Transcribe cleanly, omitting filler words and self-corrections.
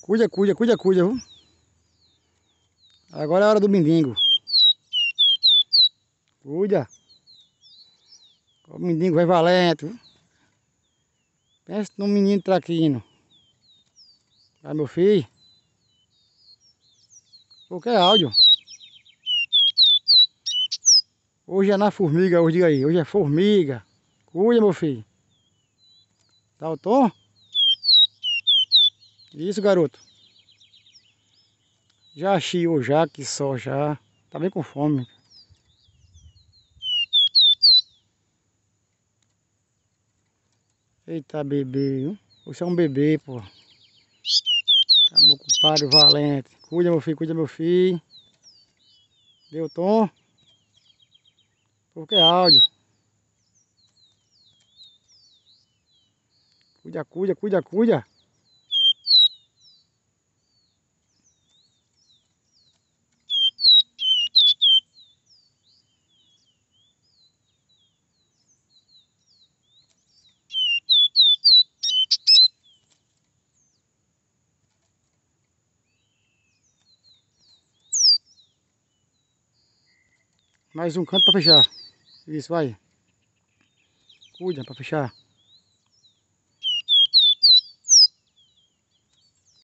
Cuida, cuida, cuida, cuida, viu? Agora é a hora do mendigo. Cuida. O mendigo vai valente, viu? Pensa num menino traquino. Ah, meu filho. Qualquer áudio. Hoje é na formiga, hoje diga aí. Hoje é formiga. Cuida, meu filho. Dá o tom? Isso, garoto. Já chiou já, que só já. Tá bem com fome. Eita, bebê, viu? Você é um bebê, pô. Acabou com o páreo valente. Cuida, meu filho, cuida, meu filho. Deu tom? Qualquer áudio. Cuida, cuida, cuida, cuida. Mais um canto pra fechar. Isso, vai. Cuida pra fechar.